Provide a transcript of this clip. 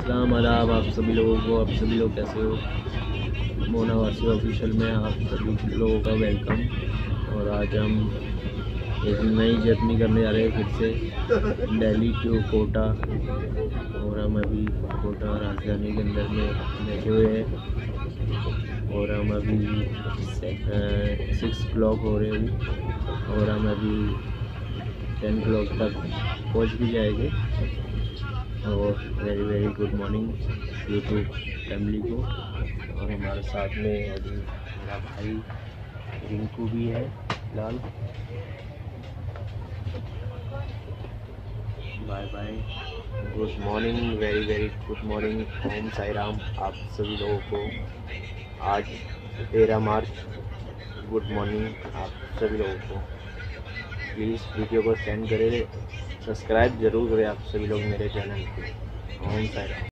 अस्सलाम वालेकुम आप सभी लोगों को। आप सभी लोग कैसे हो? मोना वासी ऑफिशियल में आप सभी लोगों का वेलकम। और आज हम एक नई जर्नी करने जा रहे हैं फिर से दिल्ली टू कोटा। और हम अभी कोटा राजधानी के अंदर में बैठे हुए हैं और हम अभी 6 o'clock हो रहे हैं अभी, और हम अभी 10 o'clock तक पहुंच भी जाएंगे। और very good morning YouTube family को। और हमारे साथ में अभी मेरा भाई रिंकू भी है फिलहाल। Bye bye, good morning, very good morning, Om Sai Ram आप सभी लोगों को। आज 13 मार्च, गुड मॉर्निंग आप सभी लोगों को। प्लीज़ वीडियो को सेंड करें, सब्सक्राइब ज़रूर करें आप सभी लोग मेरे चैनल को। ओम साई राम।